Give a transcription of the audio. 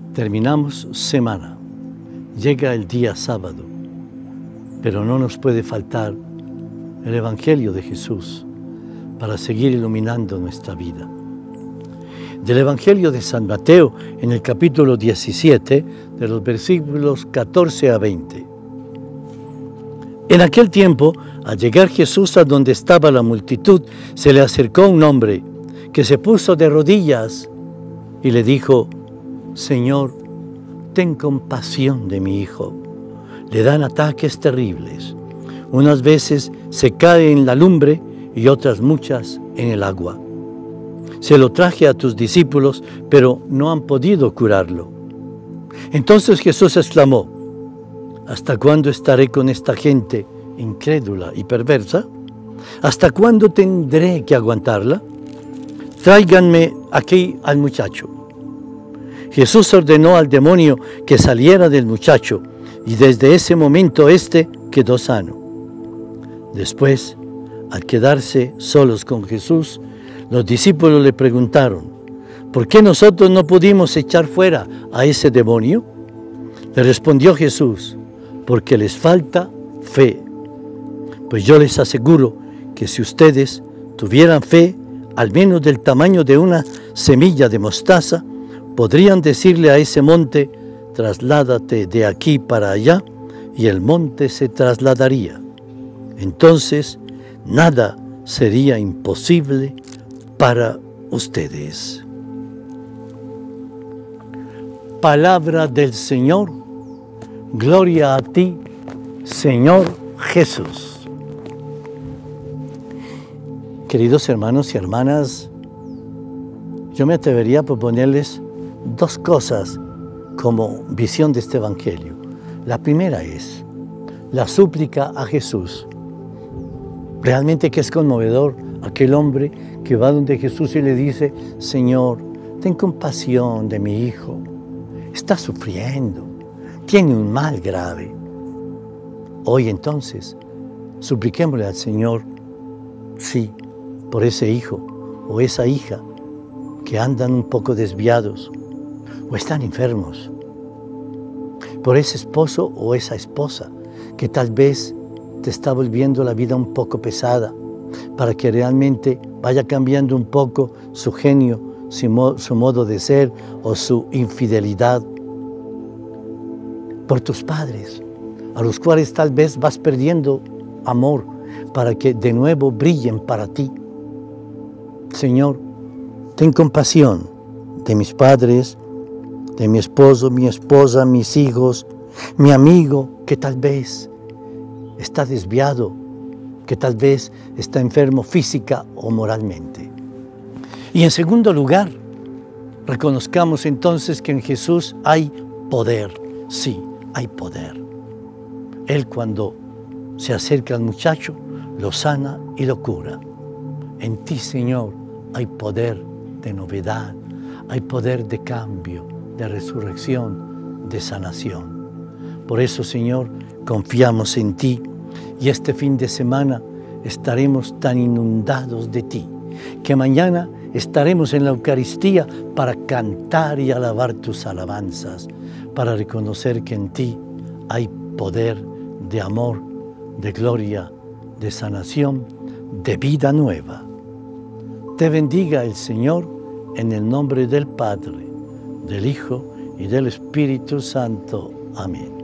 Terminamos semana, llega el día sábado, pero no nos puede faltar el Evangelio de Jesús para seguir iluminando nuestra vida. Del Evangelio de San Mateo, en el capítulo 17, de los versículos 14 a 20. En aquel tiempo, al llegar Jesús a donde estaba la multitud, se le acercó un hombre que se puso de rodillas y le dijo: Señor, ten compasión de mi hijo. Le dan ataques terribles. Unas veces se cae en la lumbre y otras muchas en el agua. Se lo traje a tus discípulos, pero no han podido curarlo. Entonces Jesús exclamó: ¿Hasta cuándo estaré con esta gente incrédula y perversa? ¿Hasta cuándo tendré que aguantarla? Tráiganme aquí al muchacho. Jesús ordenó al demonio que saliera del muchacho, y desde ese momento éste quedó sano. Después, al quedarse solos con Jesús, los discípulos le preguntaron: ¿por qué nosotros no pudimos echar fuera a ese demonio? Le respondió Jesús: porque les falta fe. Pues yo les aseguro que si ustedes tuvieran fe, al menos del tamaño de una semilla de mostaza, podrían decirle a ese monte: trasládate de aquí para allá, y el monte se trasladaría. Entonces, nada sería imposible para ustedes. Palabra del Señor. Gloria a ti, Señor Jesús. Queridos hermanos y hermanas, yo me atrevería a proponerles dos cosas como visión de este Evangelio. La primera es la súplica a Jesús. Realmente que es conmovedor aquel hombre que va donde Jesús y le dice: Señor, ten compasión de mi hijo. Está sufriendo, tiene un mal grave. Hoy entonces, supliquémosle al Señor, sí, por ese hijo o esa hija que andan un poco desviados o están enfermos, por ese esposo o esa esposa que tal vez te está volviendo la vida un poco pesada, para que realmente vaya cambiando un poco su genio, su modo de ser o su infidelidad. Por tus padres, a los cuales tal vez vas perdiendo amor, para que de nuevo brillen para ti. Señor, ten compasión de mis padres, de mi esposo, mi esposa, mis hijos, mi amigo que tal vez está desviado, que tal vez está enfermo física o moralmente. Y en segundo lugar, reconozcamos entonces que en Jesús hay poder. Sí, hay poder. Él, cuando se acerca al muchacho, lo sana y lo cura. En ti, Señor, hay poder de novedad, hay poder de cambio, de resurrección, de sanación. Por eso, Señor, confiamos en ti, y este fin de semana estaremos tan inundados de ti, que mañana estaremos en la Eucaristía para cantar y alabar tus alabanzas, para reconocer que en ti hay poder de amor, de gloria, de sanación, de vida nueva. Te bendiga el Señor en el nombre del Padre, del Hijo y del Espíritu Santo. Amén.